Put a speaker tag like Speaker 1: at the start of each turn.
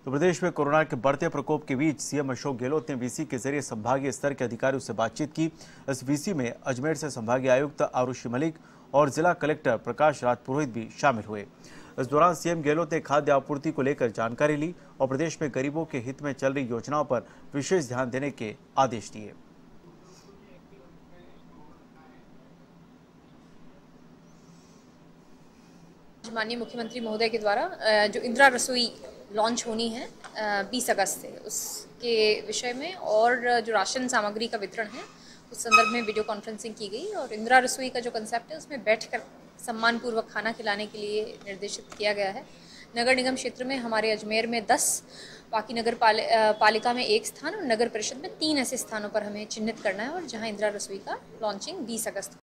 Speaker 1: तो प्रदेश में कोरोना के बढ़ते प्रकोप के बीच सीएम अशोक गहलोत ने वीसी के जरिए संभागीय स्तर के अधिकारियों से बातचीत की। इस वीसी में अजमेर से संभागीय आयुक्त आरुषि मलिक और जिला कलेक्टर प्रकाश राज पुरोहित भी शामिल हुए। इस दौरान सीएम गहलोत ने खाद्य आपूर्ति को लेकर जानकारी ली और प्रदेश में गरीबों के हित में चल रही योजनाओं पर विशेष ध्यान देने के आदेश दिए।
Speaker 2: माननीय मुख्यमंत्री महोदय के द्वारा जो इंदिरा रसोई लॉन्च होनी है 20 अगस्त से, उसके विषय में और जो राशन सामग्री का वितरण है उस संदर्भ में वीडियो कॉन्फ्रेंसिंग की गई और इंदिरा रसोई का जो कंसेप्ट है उसमें बैठकर सम्मानपूर्वक खाना खिलाने के लिए निर्देशित किया गया है। नगर निगम क्षेत्र में हमारे अजमेर में 10, बाकी नगर पालिका में 1 स्थान और नगर परिषद में 3 ऐसे स्थानों पर हमें चिन्हित करना है और जहां इंदिरा रसोई का लॉन्चिंग 20 अगस्त